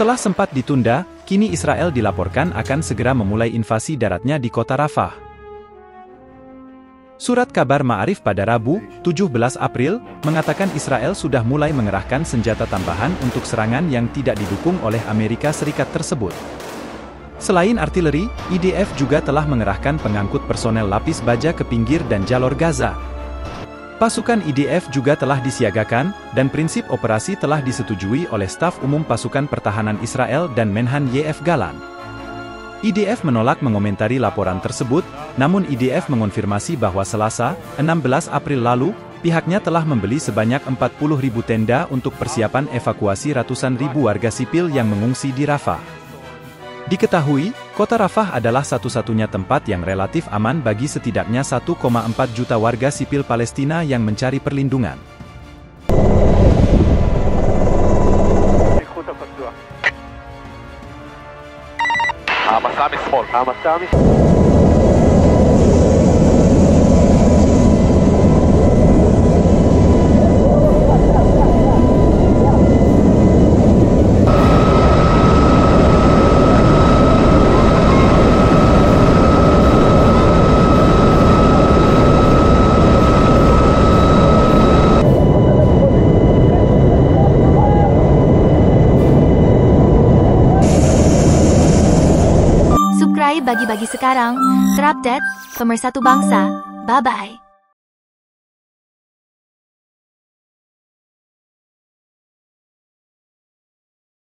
Setelah sempat ditunda, kini Israel dilaporkan akan segera memulai invasi daratnya di kota Rafah. Surat kabar Ma'arif pada Rabu, 17 April, mengatakan Israel sudah mulai mengerahkan senjata tambahan untuk serangan yang tidak didukung oleh Amerika Serikat tersebut. Selain artileri, IDF juga telah mengerahkan pengangkut personel lapis baja ke pinggir dan jalur Gaza. Pasukan IDF juga telah disiagakan, dan prinsip operasi telah disetujui oleh Staf Umum Pasukan Pertahanan Israel dan Menhan Yoav Gallant. IDF menolak mengomentari laporan tersebut, namun IDF mengonfirmasi bahwa Selasa, 16 April lalu, pihaknya telah membeli sebanyak 40.000 tenda untuk persiapan evakuasi ratusan ribu warga sipil yang mengungsi di Rafah. Diketahui, kota Rafah adalah satu-satunya tempat yang relatif aman bagi setidaknya 1,4 juta warga sipil Palestina yang mencari perlindungan. Subscribe bagi-bagi sekarang, terupdate, pemersatu bangsa, bye-bye.